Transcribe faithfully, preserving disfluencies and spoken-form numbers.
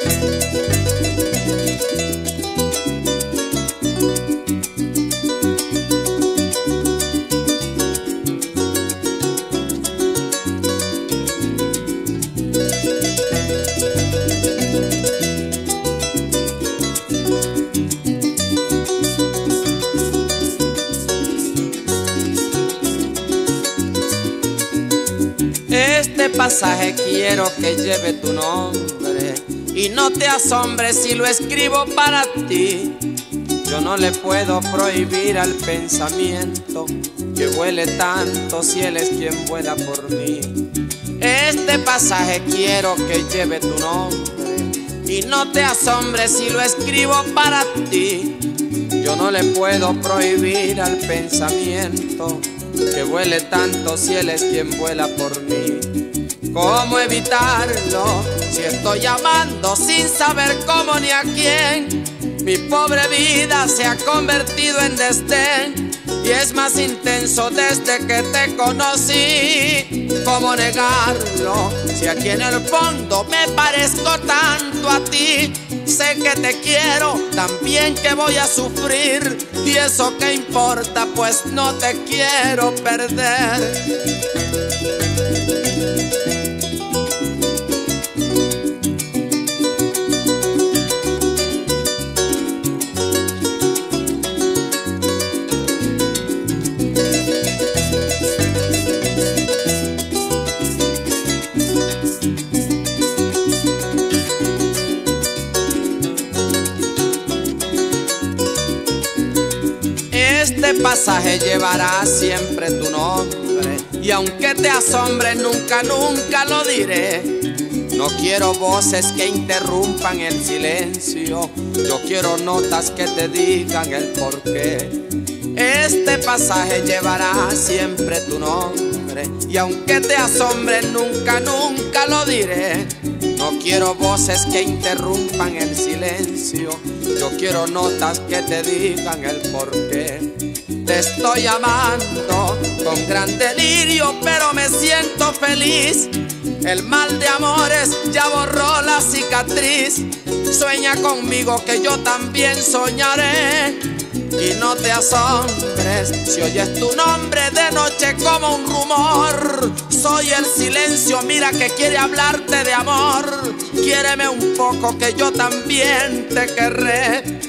Este pasaje quiero que lleve tu nombre y no te asombres si lo escribo para ti. Yo no le puedo prohibir al pensamiento que vuele tanto si él es quien vuela por mí. Este pasaje quiero que lleve tu nombre y no te asombres si lo escribo para ti. Yo no le puedo prohibir al pensamiento que vuele tanto si él es quien vuela por mí. ¿Cómo evitarlo si estoy amando sin saber cómo ni a quién? Mi pobre vida se ha convertido en desdén y es más intenso desde que te conocí. ¿Cómo negarlo si aquí en el fondo me parezco tanto a ti? Sé que te quiero, también que voy a sufrir, y eso qué importa, pues no te quiero perder. Este pasaje llevará siempre tu nombre y aunque te asombre nunca, nunca lo diré. No quiero voces que interrumpan el silencio, yo quiero notas que te digan el porqué. Este pasaje llevará siempre tu nombre y aunque te asombre nunca, nunca lo diré. No quiero voces que interrumpan el silencio, yo quiero notas que te digan el porqué. Te estoy amando con gran delirio, pero me siento feliz. El mal de amores ya borró la cicatriz. Sueña conmigo que yo también soñaré. Y no te asombres si oyes tu nombre de noche como un rumor. Soy el silencio, mira que quiere hablarte de amor. Quiéreme un poco que yo también te querré.